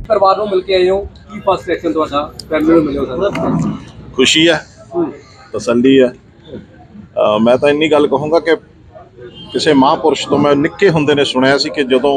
परिवार को मिल के आए हो की फर्स्ट रिएक्शन ਤੁਹਾਡਾ फैमिली ਨੂੰ ਮਿਲਿਓ ਸਰ? खुशी है, तसल्ली है। मैं तो इन्नी गल कहूँगा कि किसी महापुरुष तो मैं निक्के हुंदे ने सुनिया सी कि जदों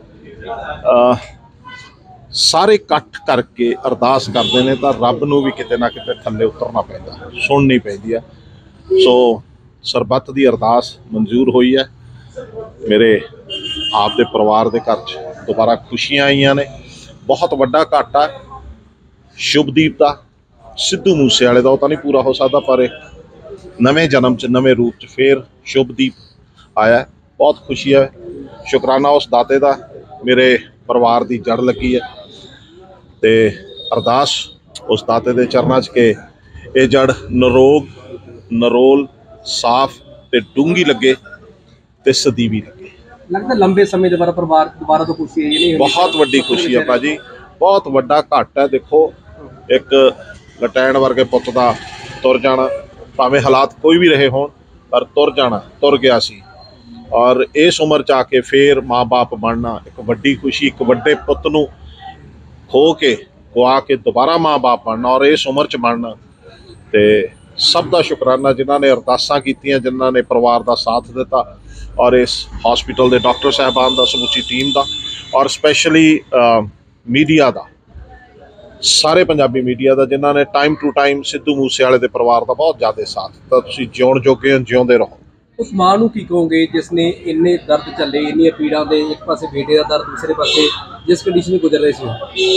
सारे इकट्ठ करके अरदास करते हैं तो रब नूं भी किते ना किते थल्ले उतरना पैंदा, सुननी पैंदी है। सो सरबत की अरदास मंजूर हुई है। मेरे आप दे परिवार दे घर च दोबारा खुशियां आईयां ने। बहुत वड्डा घाटा शुभदीप का, सिद्धू मूसेवाले का तो नहीं पूरा हो सकता, पर नवे जन्म च नवे रूप च फिर शुभदीप आया। बहुत खुशी है, शुकराना उस दाते का मेरे परिवार की जड़ लगी है। तो अरदास उस दाते के चरणों च के ये जड़ नरोल साफ ते डूंगी लगे ते सदीवी लगे। लगता लंबे समय दोबारा परिवार दोबारा तो खुशी है, बहुत वड्डी खुशी है भाजी, बहुत वड्डा घट है। देखो एक लटैण वर्गे पुत का तुर जाना, भावें हालात कोई भी रहे होण, पर तुर जाना, तुर गया सी। और इस उम्र च आके फिर माँ बाप बनना एक वड्डी खुशी, एक वड्डे पुत नूं खो के गवा के दोबारा माँ बाप बनना और इस उम्र च बनना, तो सब का शुकराना जिन्हों ने अरदासां कीतियां, जिन्हों ने परिवार का साथ दिता, और इस हॉस्पिटल के डॉक्टर साहबान का, समूची टीम का, और स्पैशली मीडिया का, सारे पंजाबी मीडिया का, जिन्होंने टाइम टू टाइम सिद्धू मूसेवाले के परिवार का बहुत ज़्यादा साथ। तो तुसीं जिउण जोगे जिउंदे रहो। उस माँ नूं की कहोगे जिसने इन्ने दर्द झले, इन्नियां पीड़ा दे, एक पासे बेटे का दर्द, दूसरे पासे जिस कंडीशन में गुजर रहे सी?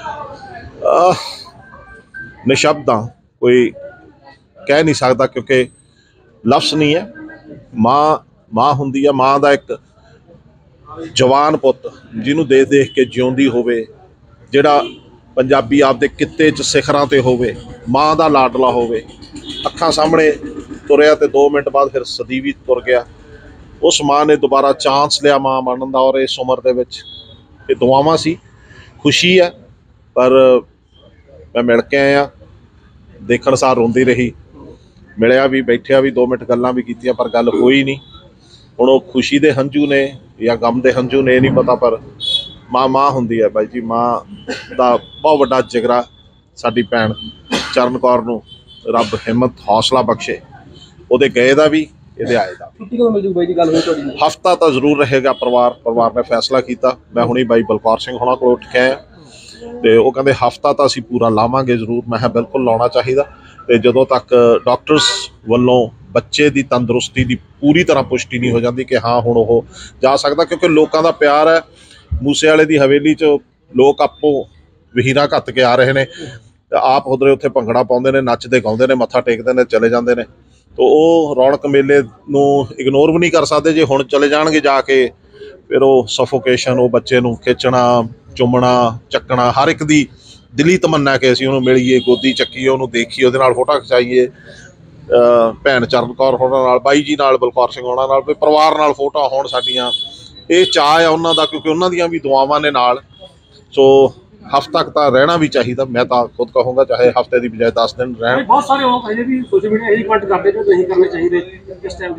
निशब्द हाँ, कोई कह नहीं सकता क्योंकि लफ्ज़ नहीं है। माँ हुंदी है, माँ का एक जवान पुत जिन्हों देख देख के जिउंदी होवे, जिहड़ा पंजाबी आपदे कित्ते च सिखरां ते होवे, माँ का लाडला होवे, अखां सामने तुरिया तो 2 मिनट बाद फिर सदीवी तुर गया। उस माँ ने दोबारा चांस लिया माँ बनने का, और इस उम्र दे विच ये दुआवां सी। खुशी है, पर मैं मिल के आया, देखण सार रोंदी रही, मिलिया भी, बैठिया भी, 2 मिनट गल्लां भी कीतियां, पर गल होई नहीं। हुण वो खुशी दे हंझू ने या गम दे हंझू ने नहीं पता, पर माँ हुंदी है बाई जी। माँ का बहुत वड्डा जिगरा साडी भैन चरण कौर नूं रब हिम्मत हौसला बख्शे, उहदे गए दा भी इहदे आए दा। छुट्टी कदों मिल जू बाई जी? गल होई तुहाडी? हफ्ता तो जरूर रहेगा। परिवार ने फैसला किया। मैं हुणे बाई बलकौर सिंह होना कोल उठ के आया, तो वो कहते हफ्ता तो असीं पूरा लावांगे जरूर। मैं कहा बिल्कुल लाउणा चाहिदा। तो जदों तक डॉक्टर्स वल्लों बच्चे की तंदुरुस्ती की पूरी तरह पुष्टि नहीं हो जाती कि हाँ हुण वो जा सकता, क्योंकि लोगों का प्यार है। मूसेवाले की हवेली च लोग आपो वहीरा घत्त के आ रहे हैं, आप उधरे उत्थे भंगड़ा पाउंदे ने, नचदे गाउंदे ने, मत्था टेकदे ने, चले जाते हैं। तो वो रौनक मेले नूं इग्नोर भी नहीं कर सकते। जे हुण चले जाणगे जाके फिर वो सफोकेशन, वो बच्चे नूं खिंचना, चुमना, चकना, हर एक दी दिली तमन्ना कि असीं उहनूं मिलीए, गोदी चक्कीए, उहनूं देखीए, उहदे नाल फोटो खिचाईए। भैन चरण कौर होना नाल, बाई जी नाल, बलकौर सिंह होना नाल, परिवार नाल फोटो होण साडीआं, ये चाह है उन्हां दा, क्योंकि उन्हां दीआं भी दुआवां ने नाल। सो हफ्ता तक तो रहना भी चाहिए। मैं तो खुद कहूँगा चाहे हफ्ते की बजाय 10 दिन रहन। बहुत सारे लोग अजे भी सोशल मीडिया यही कमेंट करते हैं कि नहीं करने चाहिए इस टाइम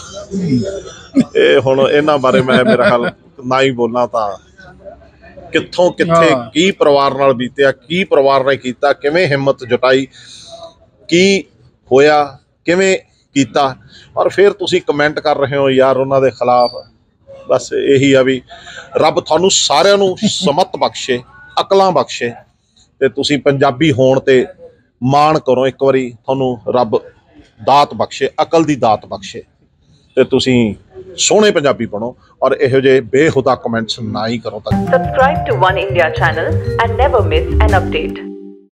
ये हुण इन्हां बारे मैं मेरा ख्याल ना ही बोलना, तो कित्थों कित्थे की परिवार नाल बीतिया, की परिवार ने कीता, किवें हिम्मत जुटाई, की होया, किवें कीता, और फिर तुसीं कमेंट कर रहे हो यार उन्हां दे खिलाफ। बस यही है भी रब तुहानूं सारिआं नूं समत बख्शे, अकलां बख्शे, ते तुसीं पंजाबी होण ते माण करो। एक बारी तुहानूं रब दात बख्शे, अकल दी दात बख्शे, ते तुसीं सोहणे पंजाबी बनो और इहो जे बेहुदा कमेंट्स ना ही करो। Subscribe to One India channel and never miss an update.